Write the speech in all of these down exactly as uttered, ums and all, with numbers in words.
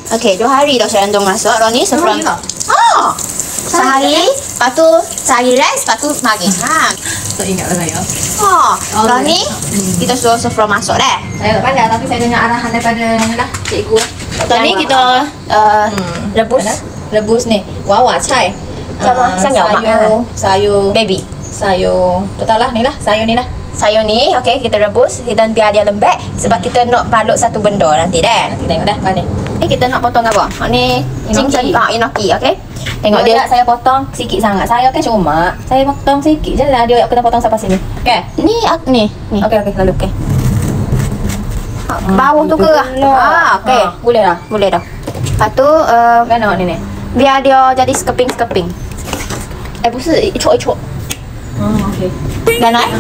Okey, dua hari dah saya rendung masak. Roni sebelum. Oh. Sehari, lepas tu sehari rest, lepas tu pagi. Ha. Tak ingatlah saya. Oh, Roni kita suruh sebelum masuk dah. Saya tak pandai tapi saya dengar arahan daripada ni lah, cikgu. Tadi kita uh, rebus rebus ni wawa cai. Sama sayur sayur, sayur baby. Sayur, tu tahu lah ni lah, sayur ni lah. Sayur ni, okey, kita rebus dan biar dia lembek sebab kita nak balut satu benda nanti dah. Nanti tengok dah apa ni. Eh, kita nak potong apa? Ha ni cincin ah inoki, okey. Tengok dia, saya potong sikit sangat. Saya kan cuma saya potong sikit je lah, dia kena potong sampai sini. Okey. Ni ni ni. Okey okey lalu okey. Bawah tu ke? Ah, okey. Boleh dah. Boleh dah. Lepas tu uh, Mana ni ni? biar dia jadi sekeping-sekeping. Eh, 不是一撮一撮. Oh, okey. Dah naik?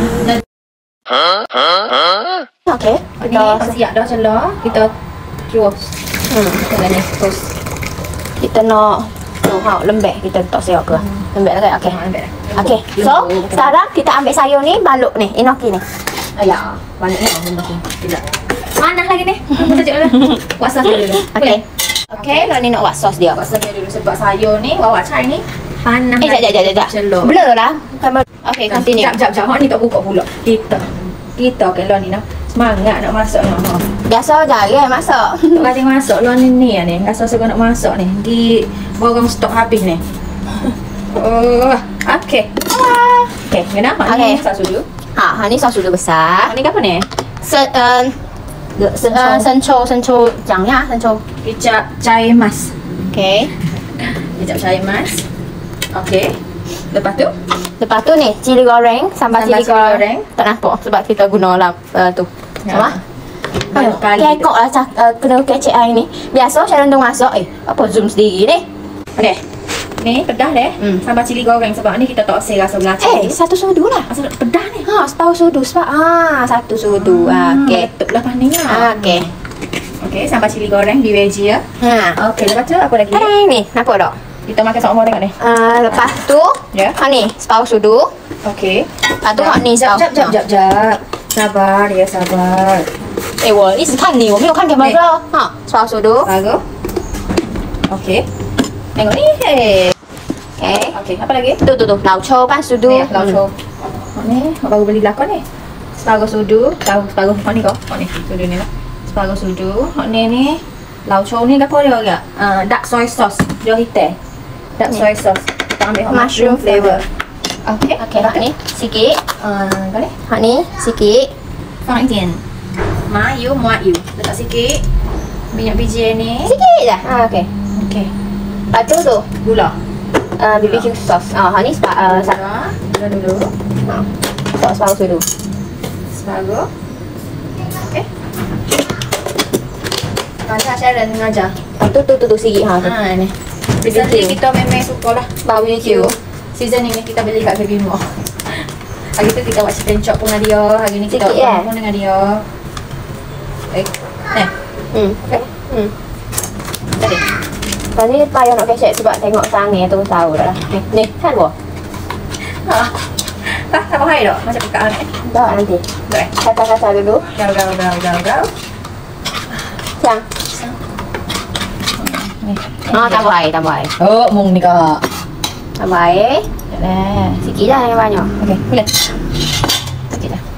Okey. Kita siap dah celah, kita terus. Hmm. Kita ni terus. Kita nak tu ha lembek kita letak sayur ke. Lembek dah okey. Lembek. Okey. So, sekarang kita ambil sayur ni, balut ni, inoki ni. Ayah, banyaknya benda tu. Tidak. Mana lagi ni? Aku tunjuk dulu. Buat sos dulu. Okey. Okey, lah ni nak buat sos dia. Buat sos dulu sebab sayur ni, wawa cai ni panas. Eh, jap jap jap jap. Blur lah. Okey, continue. Jap jap jap. Hak ni tak buka pula. Kita kita ke luar ni nak semangat nak masak ni. Ha. Biasa jarang masak. Tak kata masak luar ni ni ni. Rasa saya nak masak ni. Di barang stok habis ni. Oh, okey. Okey, kenapa? Okey. Ni sos dulu. Ha, ha ni sos sudah besar. Ni apa ni? Sen uh, sen uh, senco senco jang ya, senco. Kicap cair emas. Okey. Kicap cair emas. Okey. Lepas tu? Lepas tu ni cili goreng, sambal, Sambal cili cili goreng. goreng. Tak nampak sebab kita guna lah uh, tu. Ya. Sama? Banyak kali. Kekok lah cak, uh, kena kecek air ni. Biasa saya rendung masak. Eh, apa zoom sendiri ni? Okey. Ni pedas deh. Hmm. Sambal cili goreng sebab ni kita tak osir rasa belacan. Eh, satu sudu lah. Asal pedas ni. Ha, separuh sudu sebab ah satu sudu. Ah, okey. Betul lah paning ah. Ah, okey. Okey, sambal cili goreng di veggie ya. Ha. Okey, lepas tu apa lagi? Ada ni, nampak tak? Kita makan sama tengok ni. Uh, lepas tu, Ya. ha ni, separuh sudu. Okey. Lepas tu, ha ni jap separuh. jap jap jap jap. Sabar ya, sabar. 哎，我一直看你，我没有看 camera。哈，刷速度。 Bagus. Okey. Tengok ni. Hey. Okay. Okey, apa lagi? Tu tu tu, lau chou pan sudu. Ni, lauco. Hmm. Ni, baru beli belakang ni. Separuh sudu, tahu separuh hok ni kau. Hok ni, sudu ni lah. Separuh sudu. Hok ni ni lauco ni gapo dia agak? Uh, dark soy sauce. Dia hitam. Dark soy sauce. Kita ambil hok mushroom flavor. Okey. Okay, hak ni sikit. Uh, kau ni? Hak ni sikit. 放一点麻油、muat油. Letak sikit minyak biji ni. Sikit je. Ha, okay. Okey. Lepas tu tu, Gula. uh, B B Q sauce. Ah, hak ni sepa, uh, sa, Gula. Gula dulu. ha, sauce separuh sudu. Separuh. Okey. Macam Sharon mengajar. Lepas tu tu tu tu sikit ha tu. Ha ni. B B Q. Seasoning kita memang suka lah. Barbecue. Seasoning ni kita beli kat K B Mall. Hari tu kita buat chicken chop pun dengan dia. Hari ni kita Sikit, buat eh? pun dengan dia. Eh. Eh. Hmm. Okey. Hmm. Tadi. Lepas ni payah nak kecek sebab tengok sangir tu tahu dah lah. Ni, ni kan buah. Ha. Tak, tak bahaya tak? Macam pekat ni. Dah nanti. Baik. Kacau-kacau dulu. Gau, gau, gau, gau, gau. Siang. Ni. Ah, tambah air, tambah air. Oh, mung ni kak. Tambah air. Dah. Sikit dah yang banyak. Okey, boleh. Sikit dah.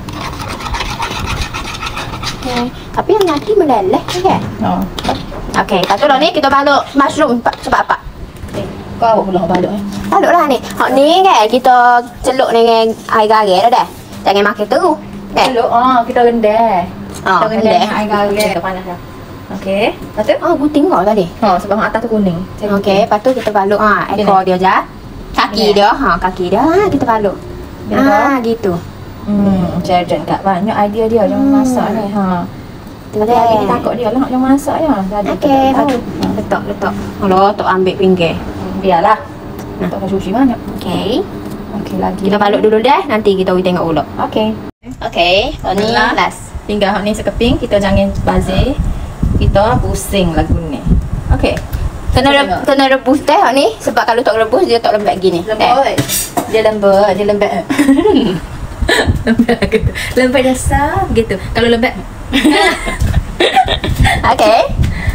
Okay. Tapi yang nanti meleleh kan? Oh. Okey, lepas tu lah ni kita balut mushroom sebab apa? Eh, kau awak pula balut eh. Balut lah ni. Hak ni kan kita celuk dengan air garam dah dah. Jangan makan terus. Kan? Hello. Oh, kita rendah. Ah, Kita rendah rendah. dengan air garam. Kita panas dah. Okey. Lepas tu? Oh, aku tengok tadi. Ha, sebab atas tu kuning. Okey, lepas tu kita balut ha ekor dia je. Kaki Ni. dia, ha kaki dia ha kita balut. Gitu. Ha gitu. Hmm, Jaden kat banyak idea dia yang Hmm. masak ni. Ha. Tadi Boleh. kita takut dia lah yang masak ya. Tadi Okey, kita oh. takut. Letak, letak. Kalau tok ambil pinggir. Hmm, biarlah. Nah. Tak sushi banyak. Okey. Okey lagi. Kita balut dulu dah, nanti kita pergi tengok ulok. Okey. Okey, ni Lah. last. Tinggal hak ni sekeping, kita jangan bazir. Kita pusing lagu ni. Okey. Kena re, kena rebus teh hak ni sebab kalau tak rebus dia tak lembek gini. Lembut. Dia lembut, dia lembut. Lembut gitu. Lembut dasar gitu. Kalau lembut. Okey.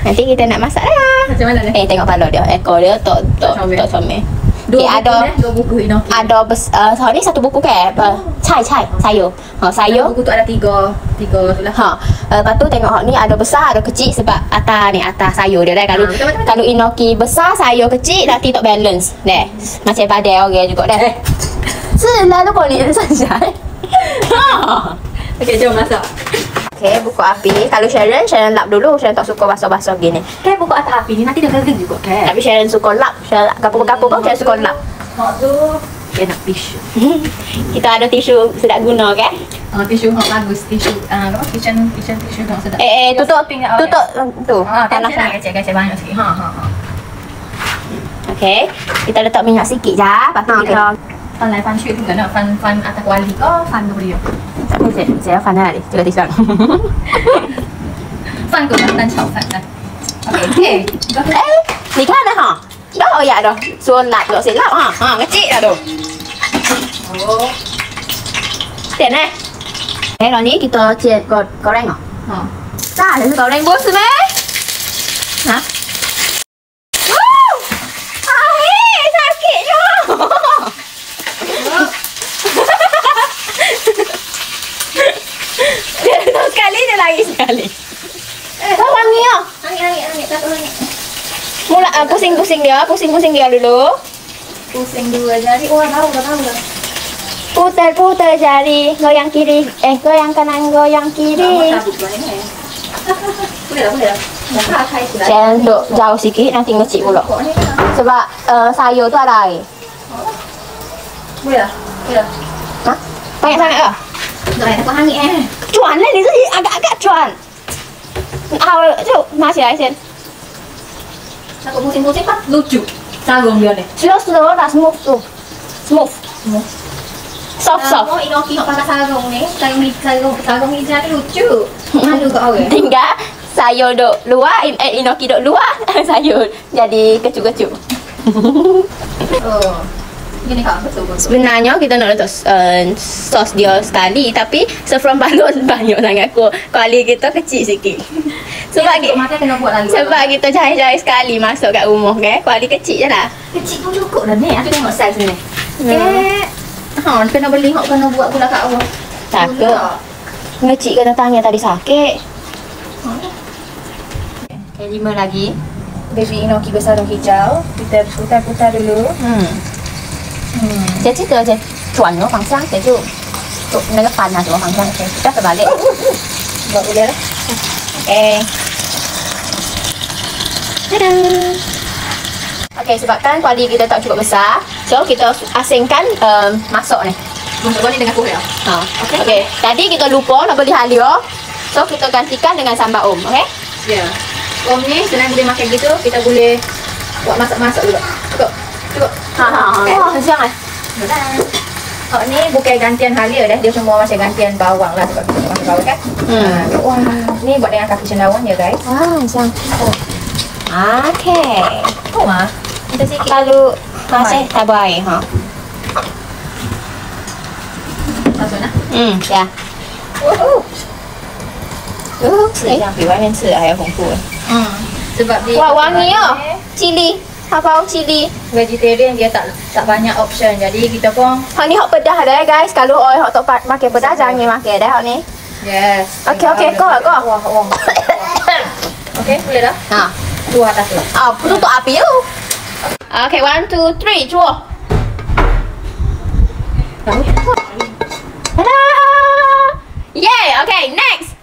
Nanti kita nak masak dah. Macam mana ni? Eh tengok kepala dia. Ekor dia tok tok tok comel. Dua Okay, buku ada eh? Dua buku inoki. ada bes, uh, so ni satu buku ke? Uh, cai cai sayur. Ha sayur. Buku tu ada tiga, tiga tu lah. Ha. Uh, lepas tu tengok hak ni ada besar ada kecil sebab atas ni atas sayur dia dah. Kalau Ha, betul, betul, betul. kalau inoki besar sayur kecil nanti tak balance. Deh. Macam padai orang juga dah. Eh. 是来如果你剩下。 Okey, jom masak. Okay, buka api. Kalau Sharon, Sharon lap dulu. Sharon tak suka basah-basah gini. Kan buku atas api ni nanti dia kering juga kan? Tapi Sharon suka lap. Sharon kapur-kapur pun Sharon suka lap. Hak tu dia nak tisu. Kita ada tisu sedap guna kan? Ah, tisu hak bagus, tisu. Ah, apa kitchen kitchen tisu hak sedap. Eh, eh tutup. Shopping kat awal. Tutup tu. Ah, Tanah panas sana. kecil-kecil banyak sikit. Ha, ha, ha. Okay. Kita letak minyak sikit je. Lepas tu kita... 翻来翻去，可能翻翻阿达瓜里哦，翻都不了， Saya, saya fan hari. Coba tisang. 翻过来翻炒饭的。OK， Eh, ni kan dah ha? Dah oyak dah. Suruh lap tak silap ha. Ha, kecil dah tu. Oh, Tiện này. Eh, rồi ni kita chia goreng ah. ha. Dah, dah goreng bos meh. Ha? Woo! Ai, sakit je. Dia tu sekali dia lagi sekali. Eh, Oh, wangi ah. angin angin angin, tak angin. Mula uh, pusing-pusing dia, pusing-pusing dia dulu. Pusing dua jari. Wah, tahu dah tahu dah. Putar-putar jari, goyang kiri, eh goyang kanan, goyang kiri. Boleh dah, boleh dah. Dah khai sudah. Jangan duduk jauh sikit, nanti ngecik pula. Kok ni kan? Sebab uh, sayur tu ada air. Boleh dah. Boleh dah. Ha? Banyak sangat ke? Dah, takut hangit eh. Cuan lah ni tu, agak-agak cuan. Awal tu, masih air sen. Takut pusing-pusing kan lucu. Sarung dia ni. Slow-slow lah, smooth tu. Smooth. Semua. Soft-soft. Oh, inoki nak pakai sarung ni. Sarung sarung sarung hijau ni lucu. Malu kat orang. Tinggal sayur duk luar, in, eh, inoki duk luar, sayur jadi kecut-kecut. Oh. Gini kak, betul-betul. Sebenarnya kita nak letak uh, sos dia sekali, tapi saffron balut banyak sangat ku. Kuali kita kecil sikit. Sebab Untuk kita, makan kena buat lagi. sebab kita jahit-jahit sekali masuk kat rumah kan. Kuali kecil je lah. Kecil pun cukup dah ni. Aku tengok saiz ni. Hmm. Eh. Ha, kena beli hok kena buat pula kat awak. Takut. Ngecik kena tanya tadi sakit. Okay, lima lagi. Baby inoki bersarung hijau. Kita putar-putar dulu. Hmm. Hmm. 这这个这转个方向，这就就那个翻啊什么方向，OK， kita terbalik. Buat boleh lah. Okay. Tada. Okay, sebabkan kuali kita tak cukup besar, so kita asingkan um, masuk ni. Masuk ni dengan kuih. Ha. Okay. Okay. Tadi kita lupa nak beli halio, so kita gantikan dengan sambal om, okay? Ya. Om ni senang boleh makan gitu. Kita boleh buat masak-masak juga. Cukup. Cukup. Ha ha ha. Oh, siang eh. Dah. Oh ni bukan gantian halia dah. Dia semua macam gantian bawang lah sebab kita masak bawang kan. Hmm. Ha, wah, ni buat dengan kaki cendawan ya guys. Wah, siang. Oh. Okay. Oh mah. Kita sikit. Lalu masih tabur air, ha. Masuk nah. Hmm, ya. Oh. Uh, 吃一样比外面吃的还要丰富。 Hmm. Sebab dia Wah, wangi ya. Cili. Apa cili? vegetarian dia tak tak banyak option. Jadi kita pun Hak ni hak pedas dah guys. Kalau oi hak tak pa- makan pedas jangan makan dah hak ni. yes. Okey, okey, kau, kau. Wah, wah. Okey, boleh dah. Ha. Tu atas tu. Ah, tutup api you. Okay, one, two, three, cuba. Tada! Yay! Okay, next.